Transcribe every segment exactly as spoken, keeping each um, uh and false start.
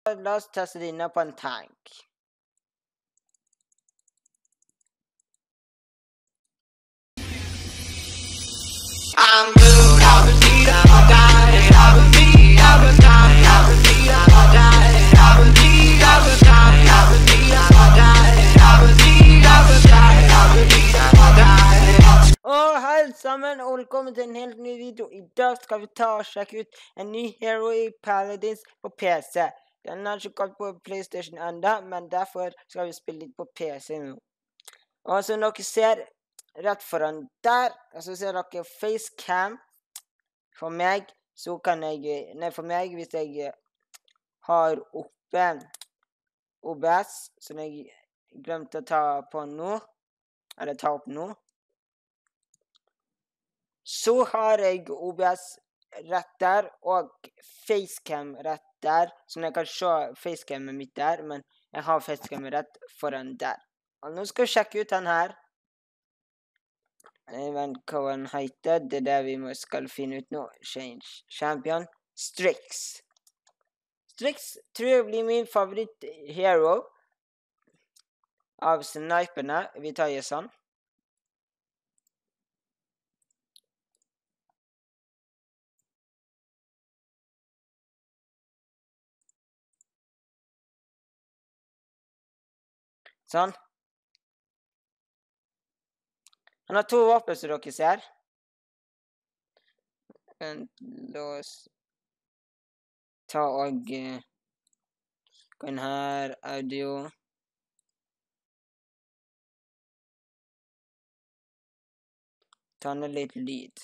La oss teste det inne på en tank. I'm good, I believe I'll die, I believe I will die, I believe I will die, I believe I will die, I believe I will die, I believe I will die, I believe I will die. Og hei sammen, og velkommen til en helt ny video. I dag skal vi ta og sjekke ut en ny Hero i Paladins på P C. Den har ikke gått på PlayStation enda, men derfor skal vi spille litt på P C nå. Og som dere ser rett foran der, og så ser dere facecam. For meg, så kan jeg, nei for meg, hvis jeg har oppe O B S, som jeg glemte å ta på nå, eller ta opp nå, så har jeg O B S rett der, og facecam rett der, så jeg kan se facecammet mitt der, men jeg har facecam rett foran der. Og nå skal vi sjekke ut den her. Jeg vet hva den heter, det er det vi må skal finne ut nå. Change Champion. Strix. Strix tror jeg blir min favoritt-hero av sniperne. Vi tar jo sånn. Sånn. Han har to våpen som dere ser. La oss ta og uh, gå inn her, audio. Ta ned litt lyd.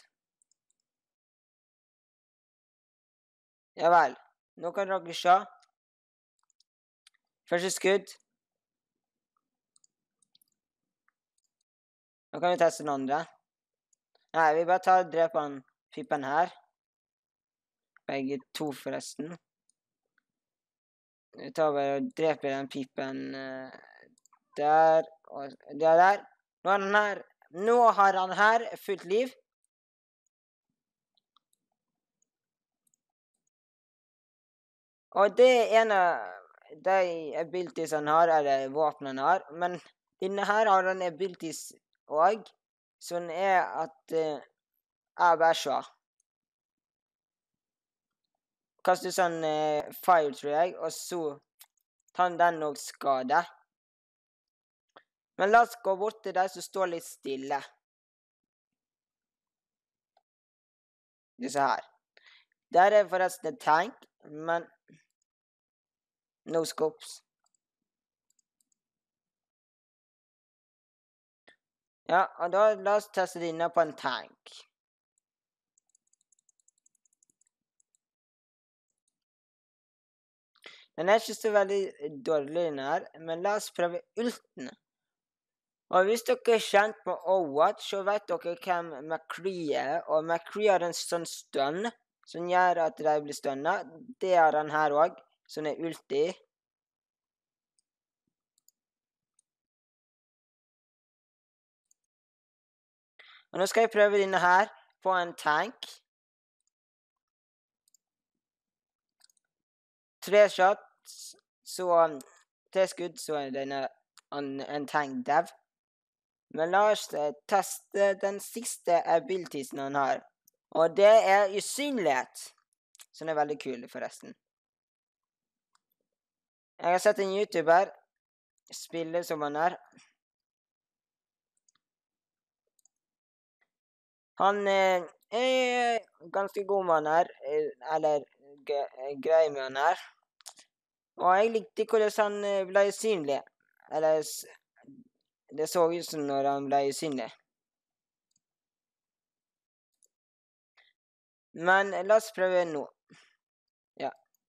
Ja vel, nå kan dere se. Første skudd. Nå kan vi teste den andre. Nei, vi bare tar og dreper han pipen her. Begge to forresten. Vi tar bare og dreper den pipen uh, der, og det er der. Nå har han her, nå har han her fullt liv. Og det er en av de abilities han har, eller våpen han har, men denne her har han abilities og sånn er at uh, jeg bare ser. Kaster sånn uh, fire, tror jeg, og så tar den nok skade. Men la oss gå bort til deg som står litt stille. Disse her. Der er forresten en tank, men no scopes. Ja, og da la oss teste det inne på en tank. Den er ikke så veldig dårlig den her, men la oss prøve ulten. Og hvis dere er kjent med Overwatch, så vet dere hvem McCree er, og McCree har en sånn stønn, som gjør at de blir stønnet. Det er den her også, som er ulti. Og nå skal jeg prøve denne her på en tank. Tre shots, så tre skudd, så er denne en, en tank dev. Men la oss teste den siste abilitiesen han har. Og det er usynlighet, som er veldig kul forresten. Jeg har sett en YouTuber spille som han er. Han eh, er ganske god med han her, eller grei med han her. Og jeg likte hvordan han ble usynlig. Eller, det så ut som når han ble usynlig. Men la oss prøve nå. Ja.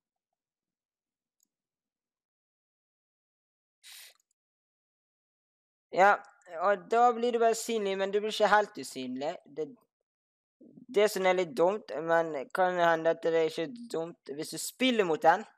Ja. Og da blir du bare usynlig, men du blir ikke helt usynlig. Det, det som er litt dumt, men kan hende at det er ikke dumt hvis du spiller mot den.